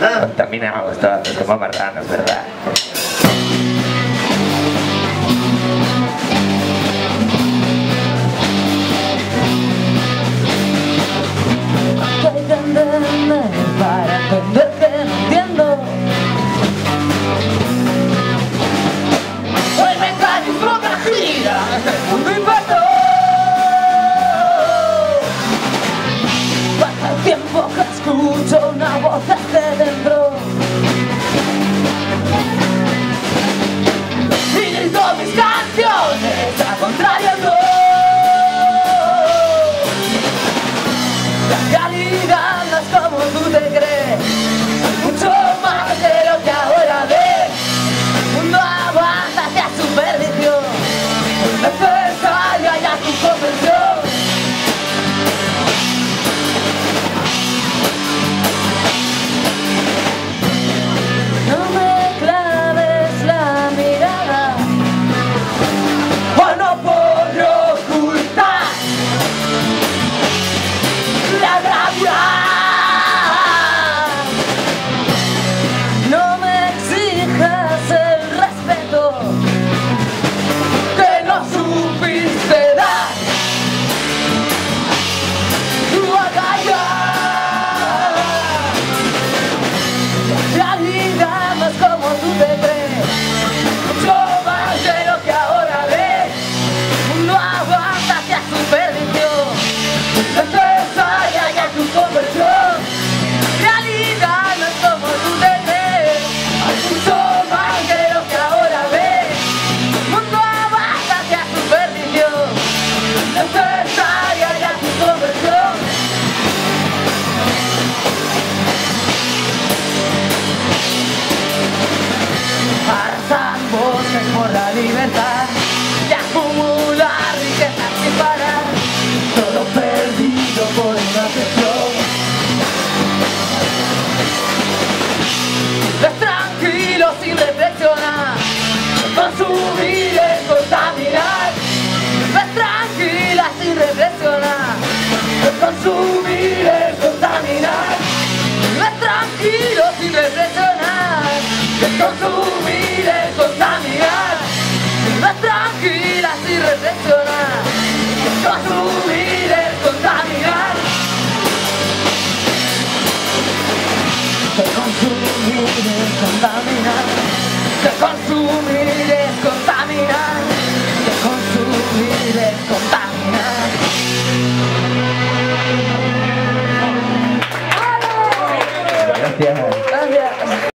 Contaminamos todo, como marranos, ¿verdad? Hay que entenderme para entender que no entiendo. El mecanismo que gira el mundo inverno. Pasa el tiempo que escucho una voz desde dentro y grito mis canciones a contrariando. La realidad no es como tú te crees, mucho más de lo que ahora ves. El mundo avanza hacia su perdición, es necesaria ya tu conversión. No me claves la mirada, o no puedo ocultar la gravedad. No me exijas el respeto que no supiste dar. Tú acallas. La realidad no es como tú te crees, mucho más de lo que ahora ves. El mundo avanza hacia su perdición, necesaria ya tu conversión. Realidad no es como tú te crees, hay mucho más de lo que ahora ves. El mundo avanza hacia su perdición, necesaria ya tu conversión. Arrasan voces por la libertad y acumular riquezas sin parar, todo perdido por una obsesión. Es tranquilo sin reflexionar, consumir es contaminar. Es tranquila sin reflexionar, consumir es contaminar. Es tranquilo sin reflexionar, consumir es contaminar. Es tranquila sin reflexionar, consumir es contaminar. Que consumir es contaminar. Que consumir es contaminar. Que consumir es contaminar. Gracias. Gracias.